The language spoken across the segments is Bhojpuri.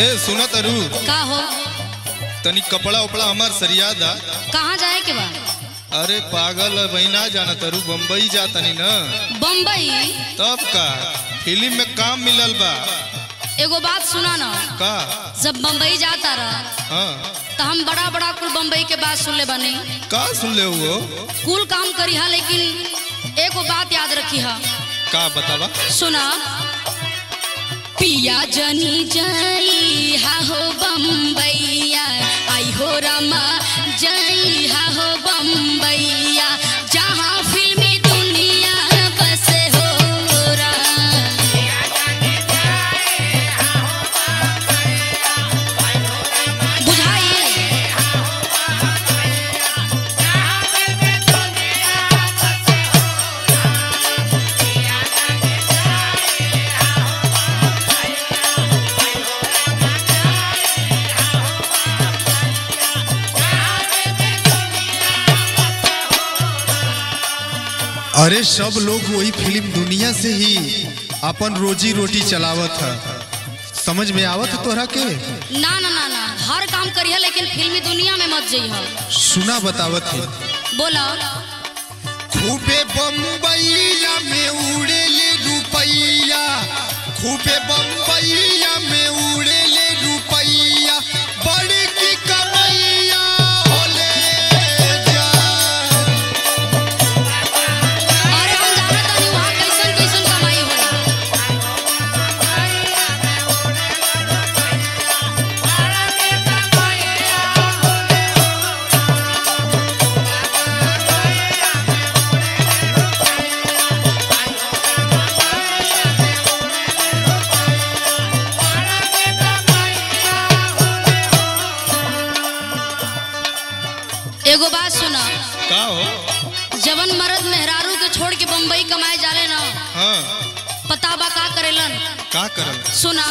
ए सुना तरु का हो तनी कपड़ा उपड़ा हमार सरिया दा। कहाँ जाए के बा? अरे पागल वही ना जाना तरु बम्बई जा तनी न। बम्बई? तब का फिल्म में काम मिलल बा। एगो बात सुना ना का? जब बम्बई जाता रहा हाँ तो हम बड़ा बड़ा कुल बम्बई के बात सुन ले बने। का सुन ले वो? कुल काम करी हा लेकिन एगो बात याद रखी हा। का बतावा? सुना पिया जनी जाई हा हो बम्बैया आई हो रमा जाई हा हो बम्बैया जहाँ फिल्मी दुनिया बसे हो अरे सब लोग वही फिल्म दुनिया से ही अपन रोजी रोटी चलावत है। समझ में आवत है तोहरा के? ना ना ना ना हर काम करिए लेकिन फिल्मी दुनिया में मत जइहा। सुना बतावत है। बोला खूबे बम्बईया में उड़े ले रुपैया, खूबे बम्बईया में उड़े ले रुपैया बड़ी की कमैया होले जा। अरे हम जाना तानी वहाँ कैसन कैसन कमाई होला। एगो बात सुना। का हो? जवन मर्द मेहरारू के छोड़ के बम्बई कमाए जाले ना, हाँ पता बा का करेलन? का करल? सुना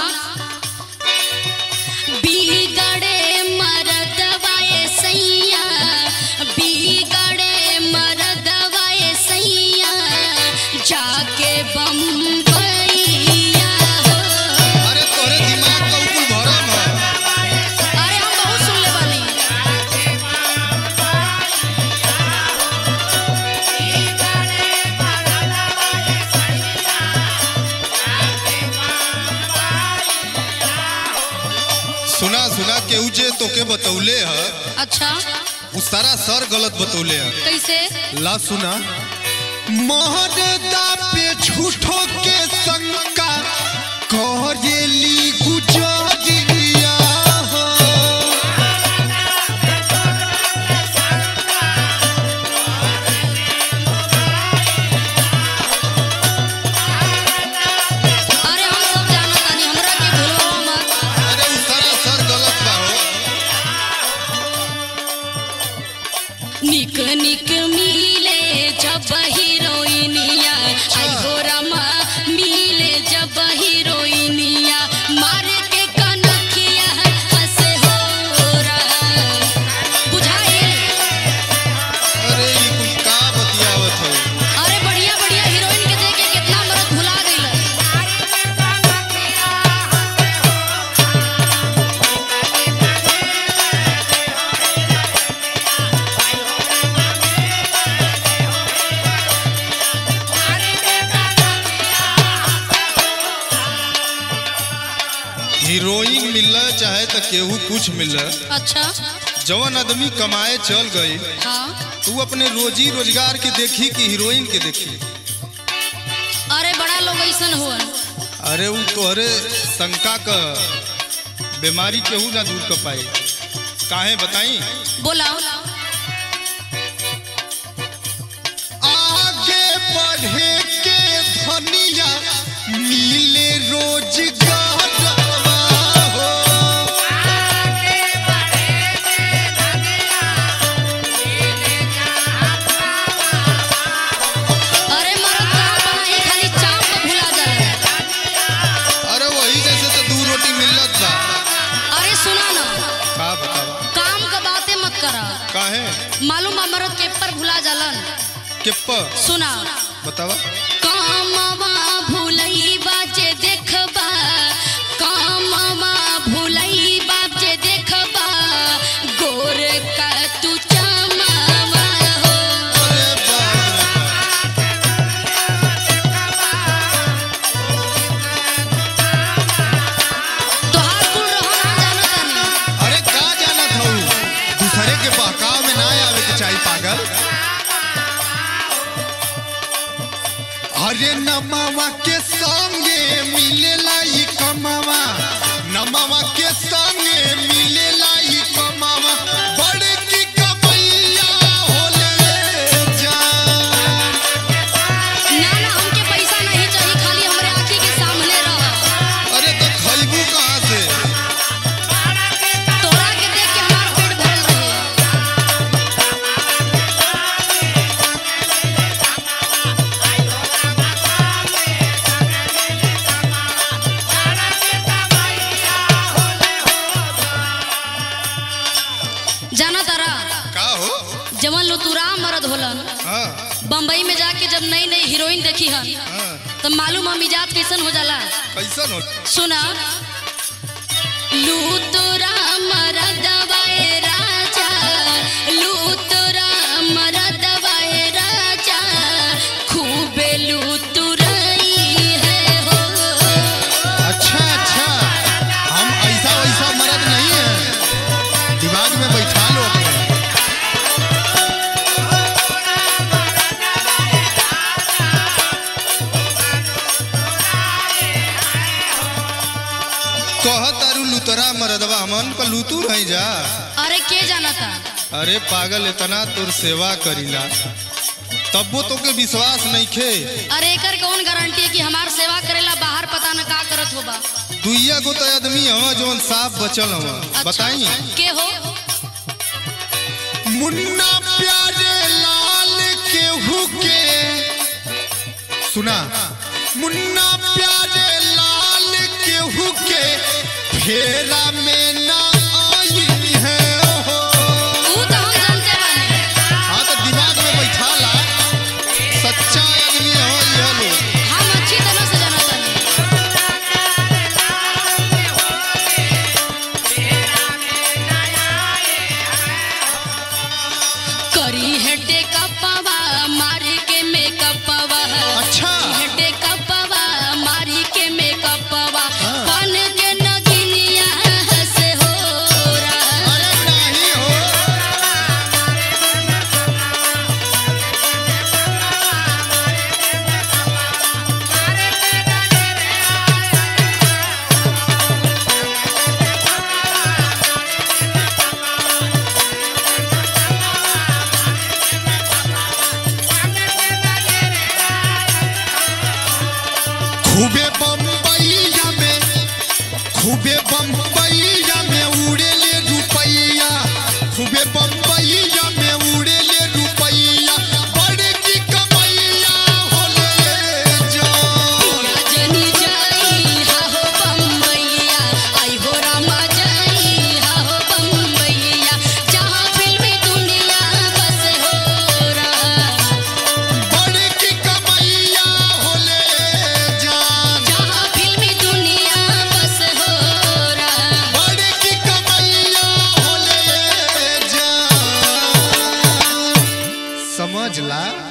बिगड़े मर्दवाए सैया, बिगड़े मर्दवाए सैया जाके बम्बईया हो। अरे तोरे दिमाग का ऊपर भरम है। अरे हम बहुत सुन ले बानी। सुना सुना केहू जे तोके बतौले है अच्छा उ सारा सर गलत बतौले है। कैसे? ला सुना महदा पे झूठो के शंका करेली गुजरिया हो। अरे हम सब जाना तानी हमरा के भूलवा मत। अरे उ सारा सर गलत बा हो। निक निक मिले जब हीरोइनिया आई हो रमा मिले जब हीरोइनिया मार के कनखिया हंसे हो बुझाए। अरे ई कुल का बतियावत हो? अरे बढ़िया बढ़िया हीरोइन के देख के कितना मर्द भुला गइल। हीरोइन मिल चाहे तो केहू कुछ मिल, अच्छा जवन आदमी कमाए चल गई हाँ। तू अपने रोजी रोजगार के देखी कि हीरोइन के देखी? अरे बड़ा लोग ऐसन हुआ। अरे उ तोहरे शंका का बीमारी केहू ना दूर कर पाई। काहे बताई? बोला आगे बढ़े के धनिया मिले रोजगार हो। अरे मर्द काम बनाई खाली चाप में भुला जाला। अरे वही जैसे तो दू रोटी मिलत बा। अरे सुना ना का बतावा? काम का बातें मत करा। काहे? मालूम बा मर्द के पर भुला जालन। किप्पा सुना बतावा? कामवा भुलई बाजे देखबा कामवा भुलई जाना तारा का हो? जवन लुतुरा मर्द होलन हाँ बम्बई में जाके जब नई नई हीरोइन देखी हन हाँ तब मालूम है मिजाज कैसन हो जाला। कैसन हो? सुना लुतुरा मर्दवा ए राजा, लुतुरा मर्दवा ए राजा, खूबे लुतुराई है हो। अच्छा अच्छा, हम ऐसा वैसा मर्द नहीं है, दिमाग में बैठा लो अपने। कहतारू लुतरा मर्दवा, हमन का लुतू नहीं जा। अरे के जाना था? अरे पागल, इतना तोर सेवा करीला तब्बो तो के विश्वास नहीं खे। अरे एकर कौन गारंटी है कि हमार सेवा करेला बाहर पता न का करत होबा। दुइया गो तो आदमी हवा जोन साफ बचल हवा। अच्छा, बताई के हो? मुन्ना प्यारे लाल केहू के सुना, मुन्ना प्यारे लाल केहू के फेरा में ना आई है हो। तू तो हम जानते बानी। हाँ तो दिमाग में बैठा ला, सच्चा आदमी हो ये लो। हम अच्छी तरह से जानत बानी। करी है टेकअपवा मारी के मेकअपवा। अच्छा हटे कपवा मारी के मेकअपवा बन के नगिनिया से हो रहा। अरे नहीं हो, खूबे बम्बईया में, खूबे बम्बईया में उड़े ले रुपैया, खूबे बम्बईया में उड़े ले रुपैया, बड़े की कमैया होले जान। जनी जाई हा हो बम्बईया, आई हो रामा जाई हा हो बम्बईया, जहाँ फिल्मी दुनिया बस हो रहा। बड़े की कमैया होले जान, जहाँ फिल्मी दुनिया बस हो रहा। बड़े की कमैया होले जान। समझ ला।